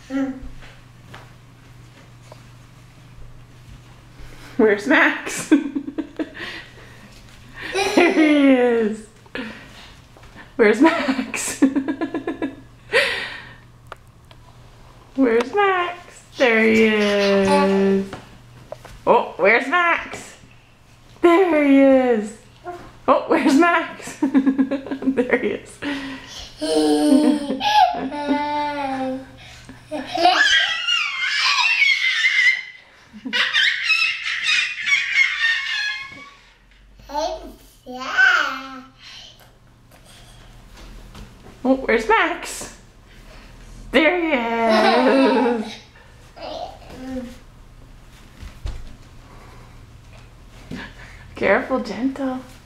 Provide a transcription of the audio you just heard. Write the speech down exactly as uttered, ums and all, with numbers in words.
Where's Max? There he is. Where's Max? Where's Max? There he is. Oh, where's Max? There he is. Oh, where's Max? There he is. Oh, where's Max? There he is. Careful, gentle.